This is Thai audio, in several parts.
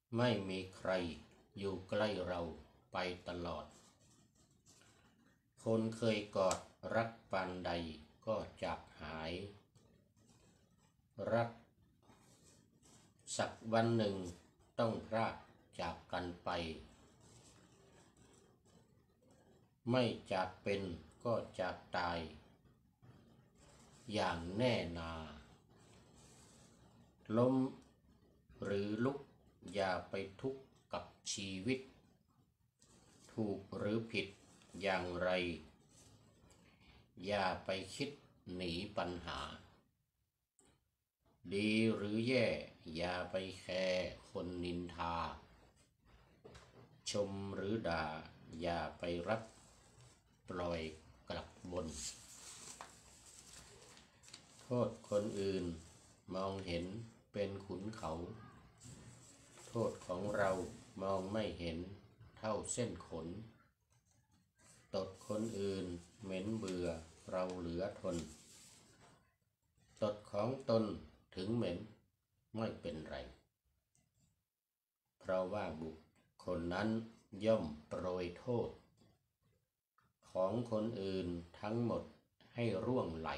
ไม่มีใครอยู่ใกล้เราไปตลอดคนเคยกอดรักปานใดก็จากหายรักสักวันหนึ่งต้องพรากจากกันไปไม่จากเป็นก็จากตายอย่างแน่นาล้มหรือลุกอย่าไปทุกข์กับชีวิตถูกหรือผิดอย่างไรอย่าไปคิดหนีปัญหาดีหรือแย่อย่าไปแคร์คนนินทาชมหรือด่าอย่าไปรับปล่อยกลับบนโทษคนอื่นมองเห็นเป็นขุนเขาโทษของเรามองไม่เห็นเท่าเส้นขนตดคนอื่นเหม็นเบื่อเราเหลือทนตดของตนถึงเหม็นไม่เป็นไรเพราะว่าบุคคลนั้นย่อมโปรยโทษของคนอื่นทั้งหมดให้ร่วงไหล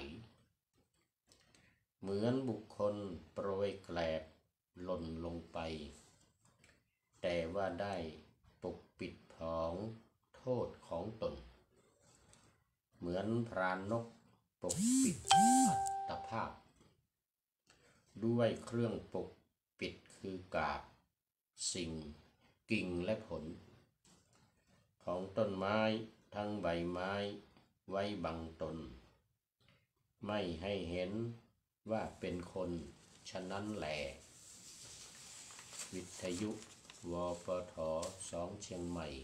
เหมือนบุคคลโปรยแกลบหล่นลงไปแต่ว่าได้ปกปิดผองโทษของตนเหมือนพรานนกปกปิดอัตภาพด้วยเครื่องปกปิดคือกาบสิ่งกิ่งและผลของต้นไม้ทั้งใบไม้ไว้บังตนไม่ให้เห็นว่าเป็นคนฉะนั้นแหลวิทยุวปท2เชียงใหม่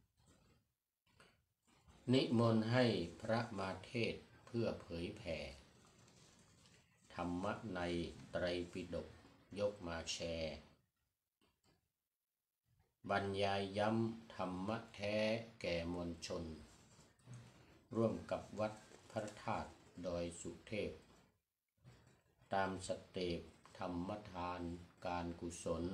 นิมนต์ให้พระมาเทศเพื่อเผยแผ่ธรรมะในไตรปิฎกยกมาแชร์บรรยายย้ำธรรมะแท้แก่มวลชนร่วมกับวัดพระธาตุดอยสุเทพตามสเต็ปธรรมทานการกุศล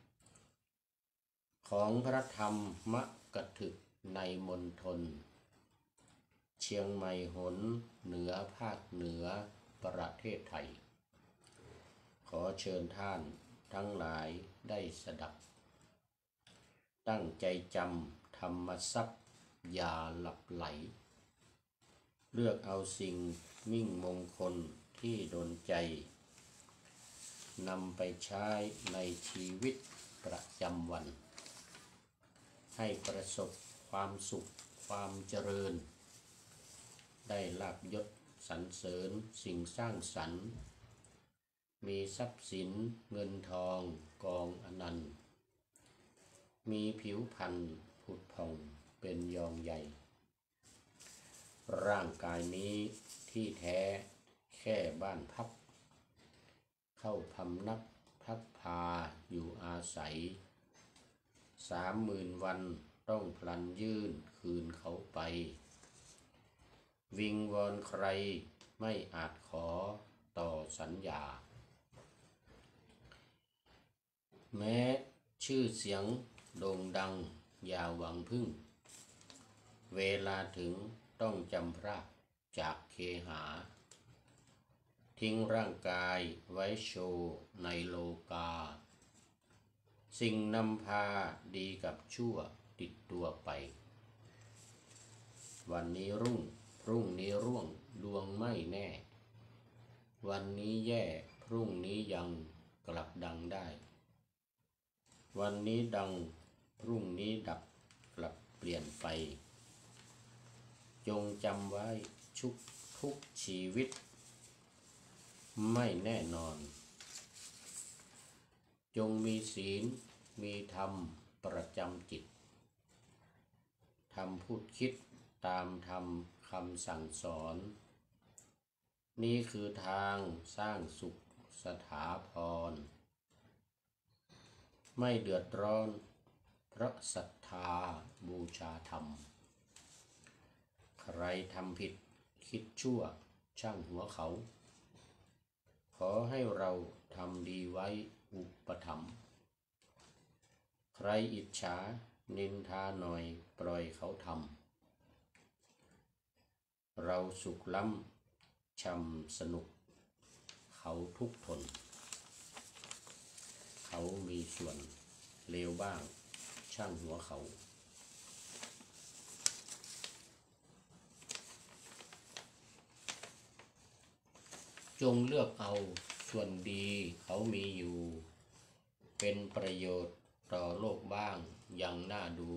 ของพระธรรมกถึกในมณฑลเชียงใหม่หนเหนือภาคเหนือประเทศไทยขอเชิญท่านทั้งหลายได้สดับตั้งใจจำธรรมทรัพย์อย่าหลับไหลเลือกเอาสิ่งมิ่งมงคลที่ดลใจนำไปใช้ในชีวิตประจำวันให้ประสบความสุขความเจริญได้ลาภยศสรรเสริญสิ่งสร้างสรรค์มีทรัพย์สินเงินทองกองอนันต์มีผิวพรรณผุดผ่องเป็นยองใหญ่ร่างกายนี้ที่แท้แค่บ้านพักเข้าพำนักพักพาอยู่อาศัย30,000 วันต้องพลันยื่นคืนเขาไปวิงวอนใครไม่อาจขอต่อสัญญาแม้ชื่อเสียงโด่งดังอย่าหวังพึ่งเวลาถึงต้องจำพรากจากเคหาทิ้งร่างกายไว้โชว์ในโลกาสิ่งนำพาดีกับชั่วติดตัวไปวันนี้รุ่งพรุ่งนี้ร่วงดวงไม่แน่วันนี้แย่พรุ่งนี้ยังกลับดังได้วันนี้ดังพรุ่งนี้ดับกลับเปลี่ยนไปจงจำไว้ทุกชีวิตไม่แน่นอนจงมีศีลมีธรรมประจำจิตทำพูดคิดตามธรรมคำสั่งสอนนี่คือทางสร้างสุขสถาพรไม่เดือดร้อนเพราะศรัทธาบูชาธรรมใครทำผิดคิดชั่วช่างหัวเขาขอให้เราทำดีไว้อุปถัมภ์รอิจฉานินทาหน่อยปล่อยเขาทำเราสุขล้ำช่ำสนุกเขาทุกข์ทนเขามีส่วนเลวบ้างช่างหัวเขาจงเลือกเอาส่วนดีเขามีอยู่เป็นประโยชน์ต่อโลกบ้างยังน่าดู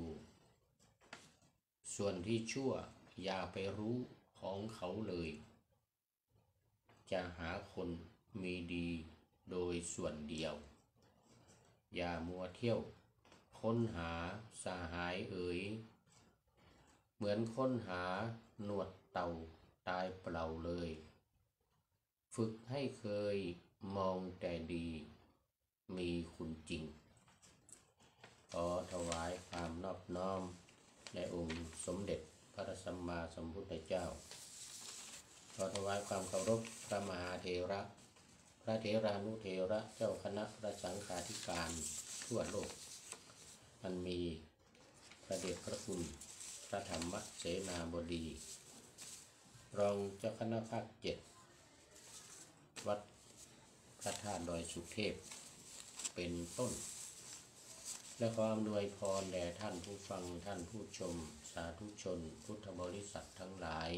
ส่วนที่ชั่วอย่าไปรู้ของเขาเลยจะหาคนมีดีโดยส่วนเดียวอย่ามัวเที่ยวค้นหาสหายเอ๋ยเหมือนค้นหาหนวดเต่าตายเปล่าเลยฝึกให้เคยมองแต่ดีมีคุณจริงขอถวายความนอบน้อมในองค์สมเด็จพระสัมมาสัมพุทธเจ้าขอถวายความเคารพพระมหาเถระพระเถรานุเถระเจ้าคณะพระสังฆาธิการทั่วโลกอันมีพระเดชพระคุณพระธรรมเสนาบดีรองเจ้าคณะภาค7วัดพระธาตุดอยสุเทพเป็นต้นและขออำนวยพรแด่ท่านผู้ฟังท่านผู้ชมสาธุชนพุทธบริษัททั้งหลาย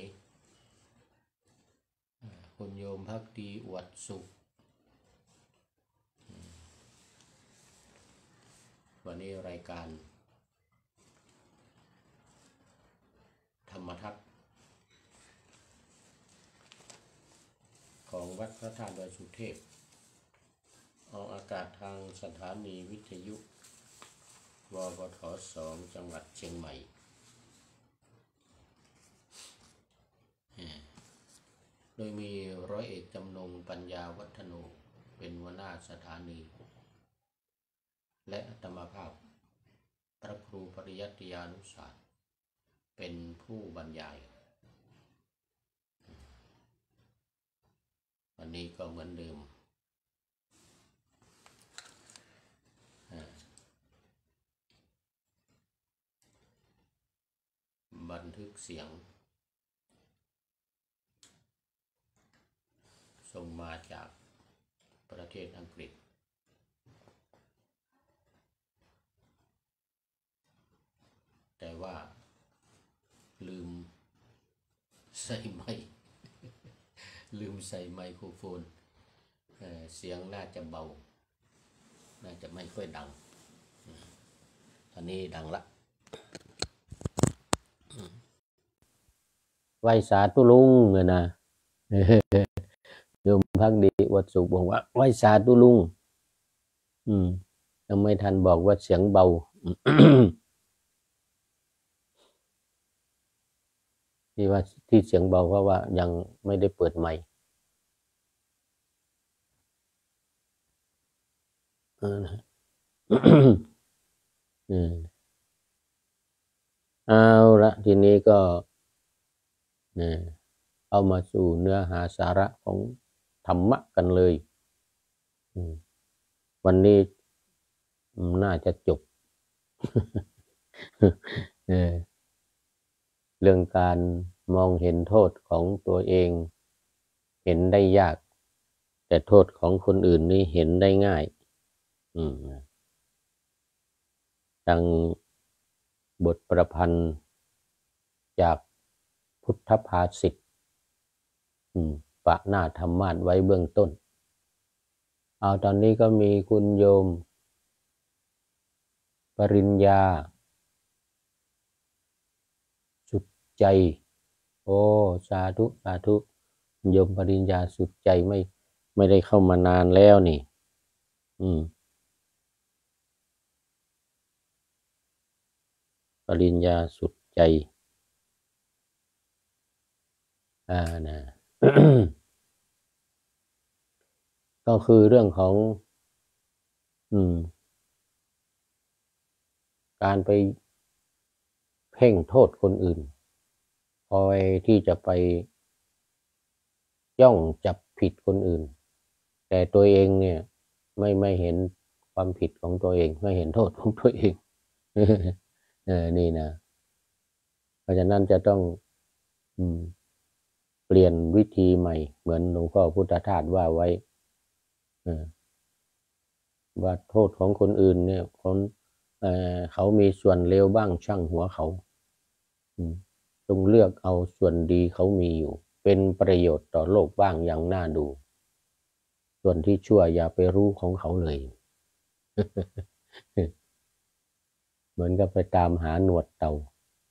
คุณโยมภักดีอวดสุขวันนี้รายการธรรมทัศน์ของวัดพระธาตุดอยสุเทพออกอากาศทางสถานีวิทยุวปท2จังหวัดเชียงใหม่โดยมีร้อยเอกจำนงปัญญาวัฒโนเป็นหัวหน้าสถานีและอาตมาภาพพระครูปริยัติยานุศาสตร์เป็นผู้บรรยายวันนี้ก็เหมือนเดิมบันทึกเสียงส่งมาจากประเทศอังกฤษแต่ว่าลืมใส่ไมค์ลืมใส่ไมโครโฟนเสียงน่าจะเบาน่าจะไม่ค่อยดังตอนนี้ดังละไหว้สาธุลุงเลยนะโยมพักดีวัดสุขบอกว่าไหว้สาธุลุงยังไม่ทันบอกว่าเสียงเบา ที่ว่าที่เสียงเบาเพราะว่ายังไม่ได้เปิดไมค์เอาละทีนี้ก็เอามาสู่เนื้อหาสาระของธรรมะกันเลยวันนี้น่าจะจบ เรื่องการมองเห็นโทษของตัวเองเห็นได้ยากแต่โทษของคนอื่นนี่เห็นได้ง่ายดังบทประพันธ์จากพุทธภาษิตปะหน้าธรรมาสไว้เบื้องต้นเอาตอนนี้ก็มีคุณโยมปริญญาสุดใจโอ้สาธุสาธุโยมปริญญาสุดใจไม่ได้เข้ามานานแล้วนี่ปริญญาสุดใจนะ ก็คือเรื่องของการไปเพ่งโทษคนอื่นคอยที่จะไปย่องจับผิดคนอื่นแต่ตัวเองเนี่ยไม่เห็นคความผิดของตัวเองไม่เห็นโทษของตัวเองนี่นะเพราะฉะนั้นจะต้องเปลี่ยนวิธีใหม่เหมือนหลวงพ่อพุทธทาสว่าไว้ว่าโทษของคนอื่นเนี่ยเขามีส่วนเลวบ้างช่างหัวเขาจงเลือกเอาส่วนดีเขามีอยู่เป็นประโยชน์ต่อโลกบ้างอย่างน่าดูส่วนที่ชั่วอย่าไปรู้ของเขาเลย เหมือนกับไปตามหาหนวดเต่า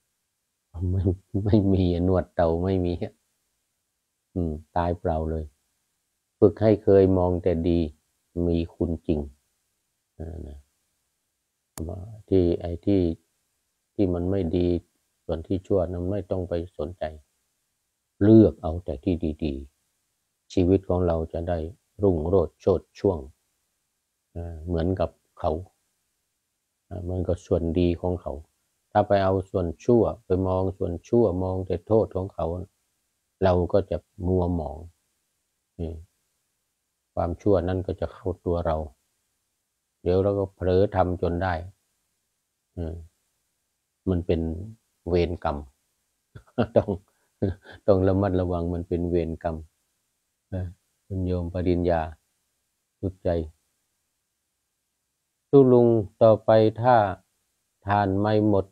ไม่มีหนวดเต่าไม่มีตายเปล่าเลยฝึกให้เคยมองแต่ดีมีคุณจริงนะที่มันไม่ดีส่วนที่ชั่วนั้นไม่ต้องไปสนใจเลือกเอาแต่ที่ดีๆชีวิตของเราจะได้รุ่งโรจน์โชติช่วงเหมือนกับเขาเหมือนกับส่วนดีของเขาถ้าไปเอาส่วนชั่วไปมองส่วนชั่วมองแต่โทษของเขาเราก็จะมัวหมองความชั่วนั้นก็จะเข้าตัวเราเดี๋ยวเราก็เผลอทำจนได้มันเป็นเวรกรรมต้องระมัดระวังมันเป็นเวรกรรมคุณโยมปริญญาสุดใจสู้ลุงต่อไปถ้าทานไม่หมด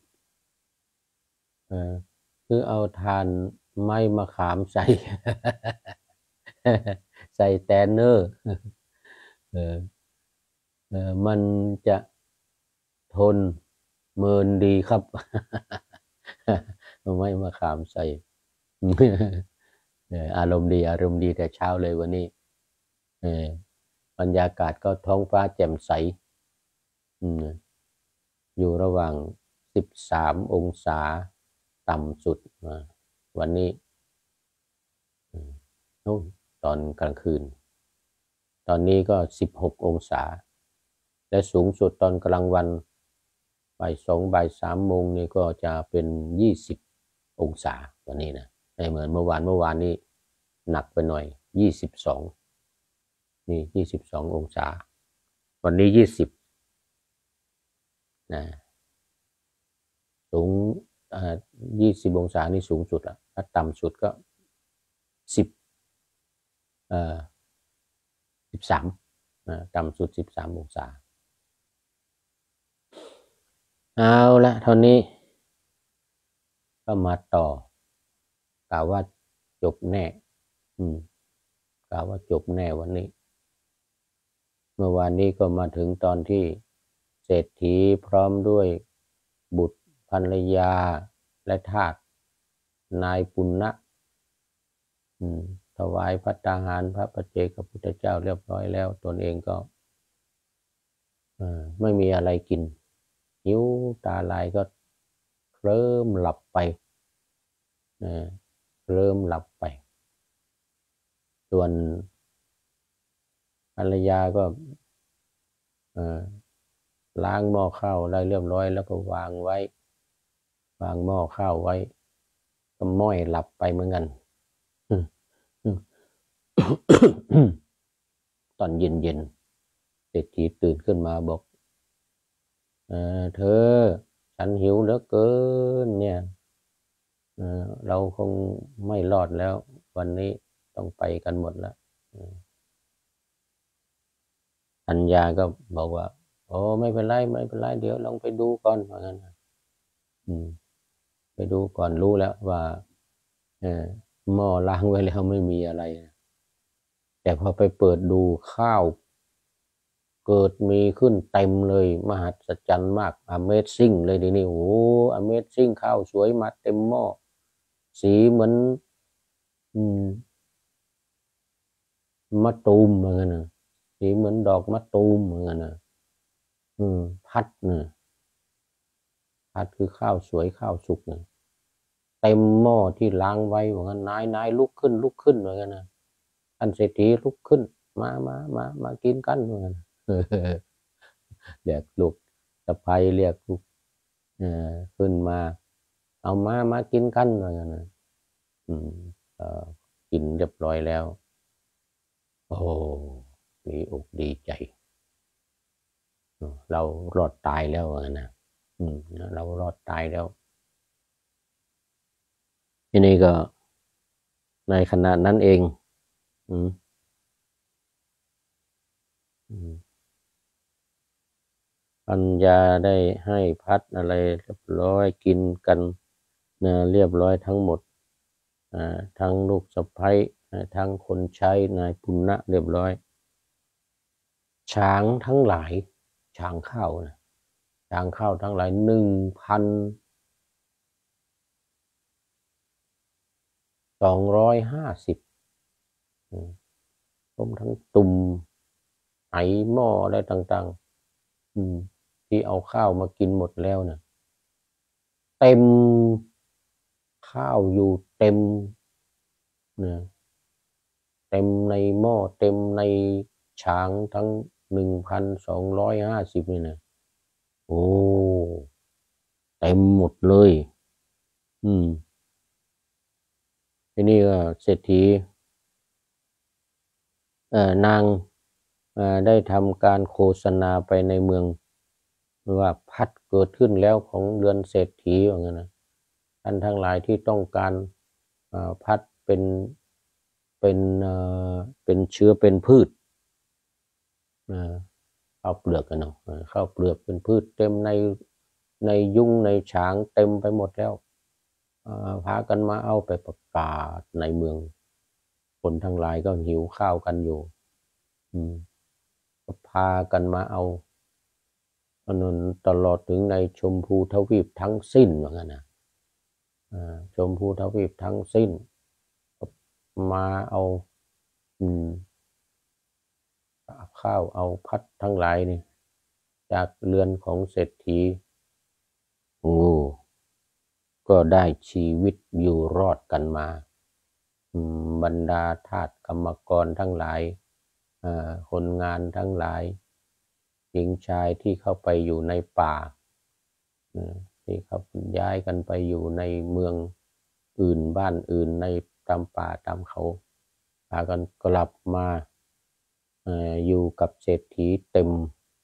คือเอาทานไม้มะขามใส่ ใส่แตนเนอร์มันจะทนเมินดีครับ ไม่มาขามใส่ อารมณ์ดีแต่เช้าเลยวันนี้บรรยากาศก็ท้องฟ้าแจ่มใสอยู่ระหว่าง13 องศาต่ำสุดวันนี้ตอนกลางคืนตอนนี้ก็16 องศาและสูงสุดตอนกลางวันบ่าย 2 บ่าย 3 โมงนี่ก็จะเป็น20 องศาวันนี้นะไม่เหมือนเมื่อวานนี้หนักไปหน่อย22นี่22 องศาวันนี้20นะสูง20 องศานี่สูงสุดละถ้าต่ำสุดก็13ต่ำสุด13 องศาเอาละเท่านี้ก็มาต่อกล่าวว่าจบแน่กล่าวว่าจบแน่วันนี้เมื่อวานนี้ก็มาถึงตอนที่เศรษฐีพร้อมด้วยบุตรภรรยาและทาสนายปุณณะถวายภัตตาหารพระปัจเจกพุทธเจ้าเรียบร้อยแล้วตนเองก็ไม่มีอะไรกินหิวตาลายก็เคลิ้มหลับไปเคลิ้มหลับไปส่วนภรรยาก็ล้างหม้อข้าวได้เรียบร้อยแล้วก็วางหม้อข้าวไว้ก็ม้อยหลับไปเหมือนกันตอนเย็นเศรษฐีตื่นขึ้นมาบอกเธอฉันหิวเหลือเกินเนี่ยเราคงไม่รอดแล้ววันนี้ต้องไปกันหมดแล้วอัญญาก็บอกว่าโอ้ไม่เป็นไรเดี๋ยวลองไปดูก่อนว่างั้นไปดูก่อนรู้แล้วว่าหม้อล้างไว้แล้วไม่มีอะไรแต่พอไปเปิดดูข้าวเกิดมีขึ้นเต็มเลยมหัศจรรย์มาก Amazing เลยทีนี้โอ้ Amazing ข้าวสวยมาเต็มหม้อสีเหมือนมะตูมเหมือนกันนะสีเหมือนดอกมะตูมเหมือนกันนะพัดเนี่ยพัดคือข้าวสวยข้าวสุกเนี่ยเต็มหม้อที่ล้างไว้เหมือนกันนายลุกขึ้นเหมือนกันนะท่านเศรษฐีลุกขึ้นมากินกันเหมือนกันเรียกลูกสะใภ้เรียกลูกขึ้นมาเอามากินกันเหมือนกันนะกินเรียบร้อยแล้วโอ้ดีอกดีใจเรารอดตายแล้วนะเรารอดตายแล้วทีนี้ก็ในขณะนั้นเองปัญญาได้ให้พัดอะไรเรียบร้อยกินกันเรียบร้อยทั้งหมดทั้งลูกสะใภ้ทั้งคนใช้นายปุณณะเรียบร้อยช้างทั้งหลายช้างเข้านะช้างเข้าทั้งหลาย1,250รวมทั้งตุ่มไหหม้ออะไรต่างๆที่เอาข้าวมากินหมดแล้วนะเต็มข้าวอยู่เต็มนะเต็มในหม้อเต็มในช้างทั้ง1,250นี่นะโอ้เต็มหมดเลยทีนี้ก็เศรษฐีนางได้ทำการโฆษณาไปในเมืองว่าพัดเกิดขึ้นแล้วของเรือนเศรษฐีว่างั้นนะท่านทั้งหลายที่ต้องการพัดเป็นเชื้อเป็นพืชข้าวเปลือกกันเนาะข้าวเปลือกเป็นพืชเต็มในยุ้งในฉางเต็มไปหมดแล้วพากันมาเอาไปประกาศในเมืองคนทั้งหลายก็หิวข้าวกันอยู่ก็พากันมาเอาตลอดถึงในชมพูทวีปทั้งสิ้นว่างั้นนะชมพูทวีปทั้งสิ้นมาเอาข้าวเอาพัดทั้งหลายนี่จากเรือนของเศรษฐีก็ได้ชีวิตอยู่รอดกันมาบรรดาทาสกรรมกรทั้งหลายคนงานทั้งหลายหญิงชายที่เข้าไปอยู่ในป่าที่เขาย้ายกันไปอยู่ในเมืองอื่นบ้านอื่นในตามป่าตามเขาพากันกลับมาอยู่กับเศรษฐีเต็ม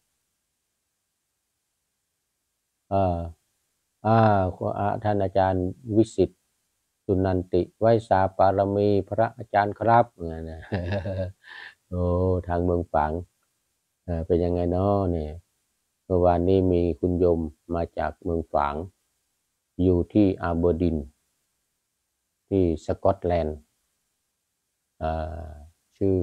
ท่านอาจารย์วิสิตสุนันติไวสาปารมีพระอาจารย์ครับนะโอ้ทางเมืองฝางเป็นยังไงเนาะเนี่ยเมื่อวานนี้มีคุณโยมมาจากเมืองฝางอยู่ที่อาเบอร์ดินที่สกอตแลนด์ชื่อ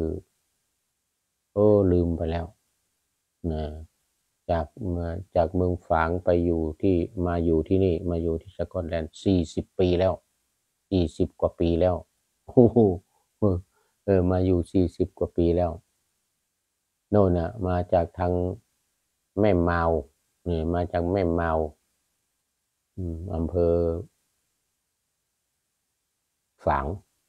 ลืมไปแล้วนะจากเมืองฝางไปอยู่ที่มาอยู่ที่นี่มาอยู่ที่สกอตแลนด์40 ปีแล้ว40 กว่าปีแล้วโอ้โหมาอยู่40 กว่าปีแล้วโน่นน่ะมาจากทางแม่เมาเนี่ยมาจากแม่เมาอำเภอฝาง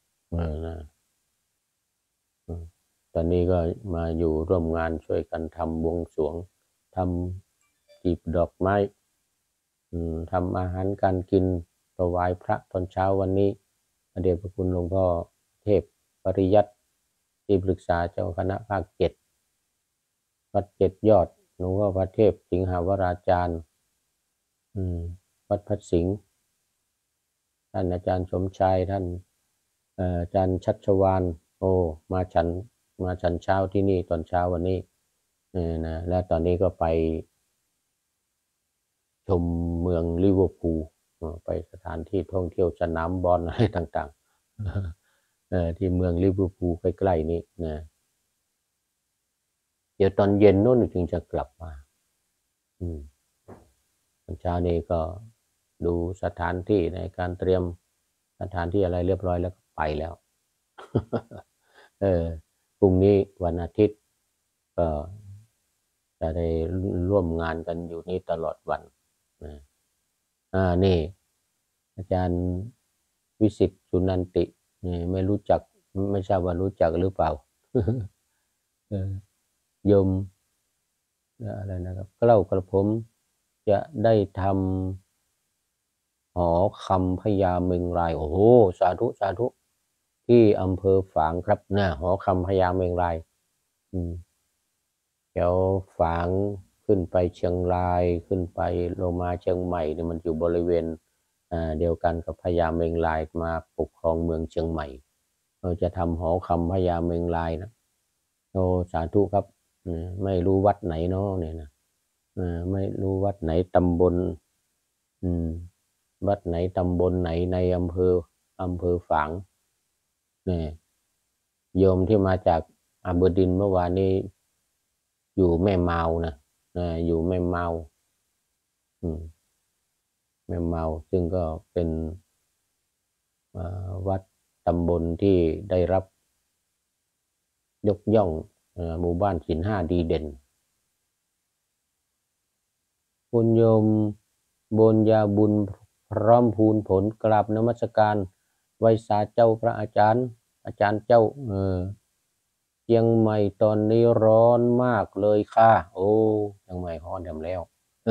ตอนนี้ก็มาอยู่ร่วมงานช่วยกันทำบวงสรวงทำจีบดอกไม้ทำอาหารการกินถวายพระตอนเช้าวันนี้พระเดชพระคุณหลวงพ่อเทพปริยัติที่ปรึกษาเจ้าคณะภาค7วัด7 ยอดหลวงพ่อพระเทพสิงหาวราจารย์วัดพระสิงห์ท่านอาจารย์สมชายท่านอาจารย์ชัชวาลมาฉันเช้าที่นี่ตอนเช้าวันนี้นะและตอนนี้ก็ไปชมเมืองลิเวอร์พูลไปสถานที่ท่องเที่ยวสนามบอลอะไรต่างๆที่เมืองลิเวอร์พูลใกล้ๆนี้นะเดี๋ยวตอนเย็นโน่นถึงจะกลับมาตอนเช้านี้ก็ดูสถานที่ในการเตรียมสถานที่อะไรเรียบร้อยแล้วก็ไปแล้วพรุ่งนี้วันอาทิตย์ก็จะได้ร่วมงานกันอยู่นี่ตลอดวันนี่อาจารย์วิสิตสุนันติไม่รู้จักไม่ทราบว่ารู้จักหรือเปล่าโยมอะไรนะครับเล่ากระผมจะได้ทำหอคำพญาเมงรายโอ้โหสาธุสาธุที่อำเภอฝางครับหอคำพญาเมงรายแถวฝางขึ้นไปเชียงรายขึ้นไปโลมาเชียงใหม่เนี่ยมันอยู่บริเวณเดียวกันกับพญาเมงลายมาปกครองเมืองเชียงใหม่เราจะทำหอคำพญาเมงลายนะโอ้สาธุครับไม่รู้วัดไหนเนาะเนี่ยนะไม่รู้วัดไหนตำบลวัดไหนตำบลไหนในอำเภอฝางเนี่ยโยมที่มาจากอเบอร์ดินเมื่อวานนี้อยู่แม่เมานะอยู่แม่เมาแม่เมาซึ่งก็เป็นวัดตำบลที่ได้รับยกย่องหมู่บ้านศีลห้าดีเด่นคุณโยมบุญญาบุญพร้อมพูนผลกราบนมัสการไว้สาเจ้าพระอาจารย์เจ้าเชียงใหม่ตอนนี้ร้อนมากเลยค่ะโอ้เชียงใหม่ร้อนทำแล้ว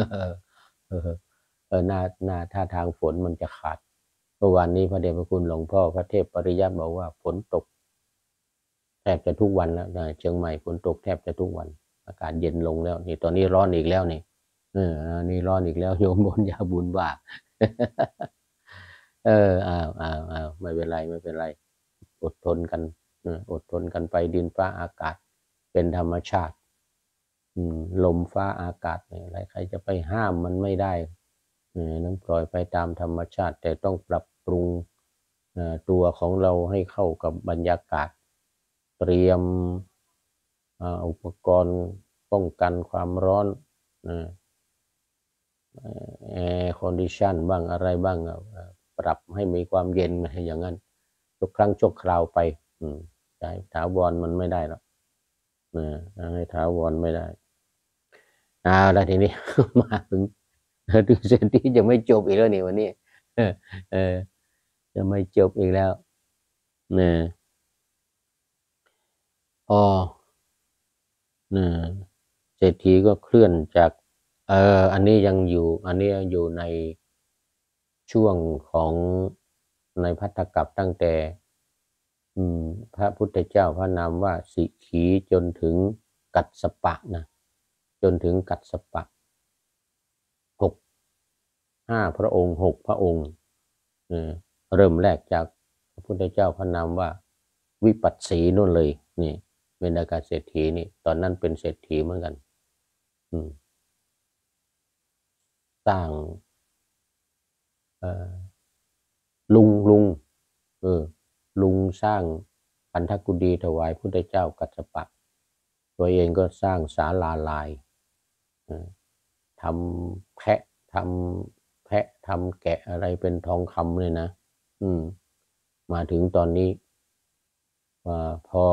หน้าท่าทางฝนมันจะขาดเมื่อวานนี้พระเดชพระคุณหลวงพ่อพระเทพปริยัติบอกว่าฝนตกแทบจะทุกวันแล้วเชียงใหม่ฝนตกแทบจะทุกวันอากาศเย็นลงแล้วนี่ตอนนี้ร้อนอีกแล้วนี่นี่ร้อนอีกแล้วโยมบุญญาบุญว่าไม่เป็นไรอดทนกันไปดินฟ้าอากาศเป็นธรรมชาติลมฟ้าอากาศอะไรใครจะไปห้ามมันไม่ได้ต้องปล่อยไปตามธรรมชาติแต่ต้องปรับปรุงตัวของเราให้เข้ากับบรรยากาศเตรียมอุปกรณ์ป้องกันความร้อนแอร์คอนดิชันบ้างอะไรบ้างปรับให้มีความเย็นอย่างนั้นทุกครั้งชั่วคราวไปใช่ถาวรมันไม่ได้หรอกให้ถาวรไม่ได้แล้วทีนี้มาถึงเส้นที่จะไม่จบอีกแล้วนี่วันนี้จะไม่จบอีกแล้วเศรษฐีก็เคลื่อนจากอันนี้ยังอยู่ในช่วงของในภัตตกัปตั้งแต่พระพุทธเจ้าพระนามว่าสิขีจนถึงกัสสปะนะจนถึงกัสสปะ5 พระองค์6 พระองค์เริ่มแรกจากพระพุทธเจ้าพระนามว่าวิปัสสีนู่นเลยนี่เมนากาเศรษฐีนี่ตอนนั้นเป็นเศรษฐีเหมือนกันสร้างลุงสร้างพันธกุฎีถวายพุทธเจ้ากัสสปะตัวเองก็สร้างศาลาลายทำแพะทำแกะอะไรเป็นทองคำเลยนะมาถึงตอนนี้พอ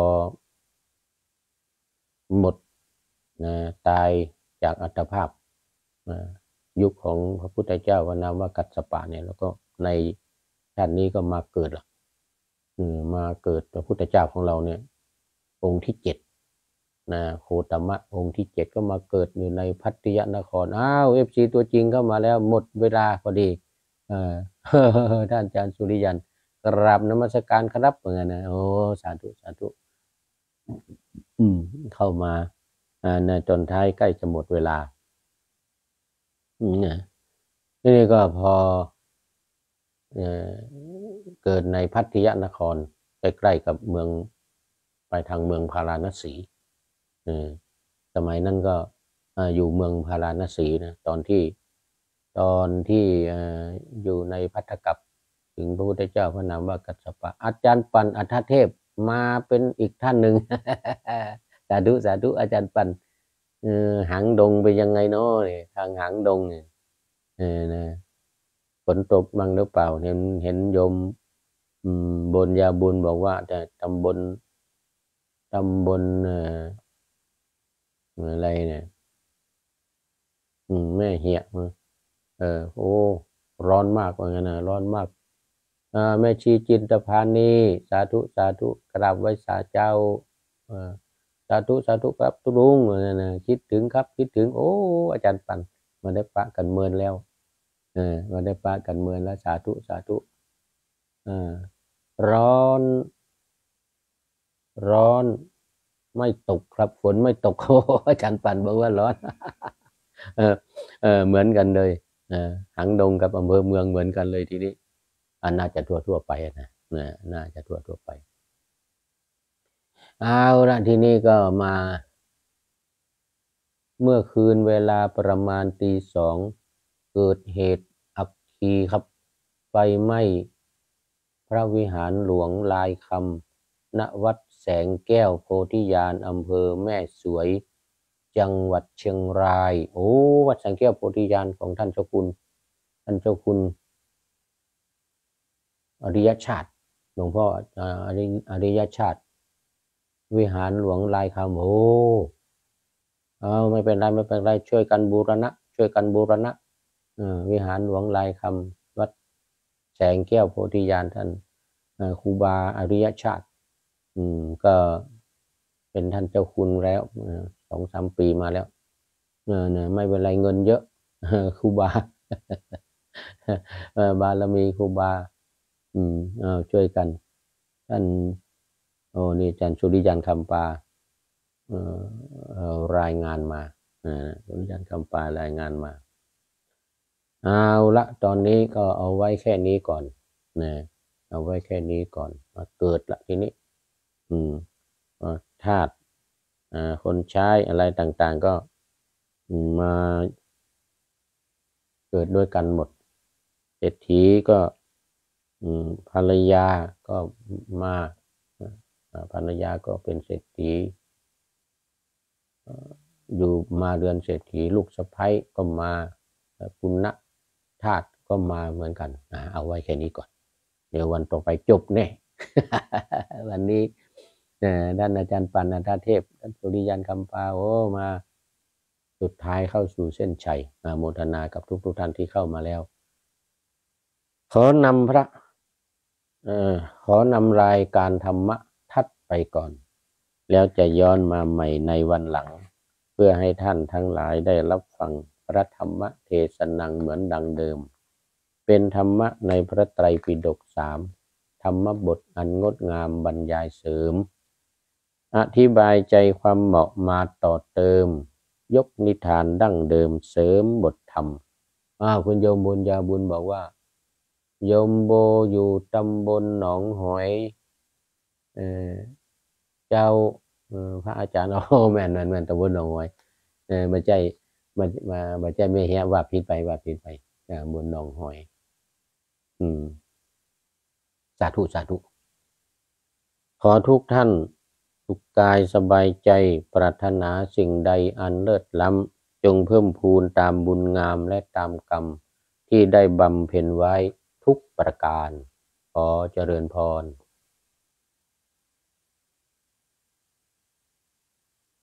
หมดตายจากอัตภาพยุคของพระพุทธเจ้าพระนามว่ากัสสปะเนี่ยแล้วก็ในชาตินี้ก็มาเกิดมาเกิดพระพุทธเจ้าของเราเนี่ยองค์ที่7โคตมะองค์ที่7ก็มาเกิดอยู่ในพัทยนครFC ตัวจริงเข้ามาแล้วหมดเวลาพอดีท่านอาจารย์สุริยันกราบนมัสการครับเหมือนกันนะโอ้สาธุเข้ามาจนท้ายใกล้จะหมดเวลานี่ก็พอเกิดในพัทยนครใกล้ๆกับเมืองไปทางเมืองพาราณสีสมัยนั้นก็อยู่เมืองพาราณสีนะตอนที่อยู่ในภัตตกัปถึงพระพุทธเจ้าพระนามว่ากัสสปะอาจารย์ปันอัฏฐเทพมาเป็นอีกท่านหนึ่ง สาธุอาจารย์ปันหางดงไปยังไงเนาะเนี่ยทางหางดงเนี่ยฝนตกบ้างหรือเปล่าเห็นโยมบนยาบุญบอกว่าแต่ตำบลอะไรเนี่ยแม่เหี่ยโอ้ร้อนมากว่างั้นนะร้อนมากแม่ชีจินตภานีสาธุกราบไว้สาเจ้าสาธุครับทุลุงว่างั้นนะคิดถึงครับคิดถึงโอ้อาจารย์ปันมาได้ปะกันเมินแล้วมาได้ปะกันเมินแล้วสาธุร้อนไม่ตกครับฝนไม่ตกโอ้อาจารย์ปันบอกว่าร้อนเออเหมือนกันเลยหางดงกับอำเภอเมืองเหมือนกันเลยทีนี้น่าจะทั่วไปนะน่าจะทั่วไปเอาละทีนี้ก็มาเมื่อคืนเวลาประมาณตี 2เกิดเหตุอัคคีครับไฟไหม้พระวิหารหลวงลายคำณวัดแสงแก้วโพธิญาณอำเภอแม่สวยจังหวัดเชียงรายโอ้วัดแสงแก้วโพธิญาณของท่านเจ้าคุณอริยชาติหลวงพ่ออริยชาติวิหารหลวงลายคำโอ้ไม่เป็นไรช่วยกันบูรณะวิหารหลวงลายคำวัดแสงแก้วโพธิญาณท่านครูบาอริยชาติก็เป็นท่านเจ้าคุณแล้ว2-3 ปีมาแล้วเนี่ยไม่เป็นไรเงินเยอะครูบาบารมีครูบาช่วยกันท่านนี่อาจารย์สุริยันคำปารายงานมาสุริยันคำปารายงานมาเอาละตอนนี้ก็เอาไว้แค่นี้ก่อนนะเอาไว้แค่นี้ก่อนมาเกิดละทีนี้ทาสคนใช้อะไรต่างๆก็มาเกิดด้วยกันหมดเศรษฐีก็ภรรยาก็มาภรรยาก็เป็นเศรษฐีอยู่มาเรือนเศรษฐีลูกสะใภ้ก็มาคุณณทาสก็มาเหมือนกันเอาไว้แค่นี้ก่อนเดี๋ยววันต่อไปจบแน่ วันนี้ด้านอาจารย์ปันอัฏฐเทพท่านสุริยันคำปาโอ้มาสุดท้ายเข้าสู่เส้นชัยโมทนากับทุกท่านที่เข้ามาแล้วขอนำรายการธรรมะทัดไปก่อนแล้วจะย้อนมาใหม่ในวันหลังเพื่อให้ท่านทั้งหลายได้รับฟังพระธรรมเทศนาเหมือนดังเดิมเป็นธรรมะในพระไตรปิฎก3ธรรมบทอันงดงามบรรยายเสริมอธิบายใจความเหมาะมาต่อเติมยกนิทานดั้งเดิมเสริมบทธรรมคุณโยมบุญญาบุญบอกว่าโยมโบอยู่ตำบลหนองหอยเจ้าพระอาจารย์แม่นตำบลหนองหอยไม่ใช่ไม่ใช่ไม่เหี้ยว่าผิดไปบนหนองหอยสาธุขอทุกท่านสุขกายสบายใจปรารถนาสิ่งใดอันเลิศล้ำจงเพิ่มพูนตามบุญงามและตามกรรมที่ได้บำเพ็ญไว้ทุกประการขอเจริญพร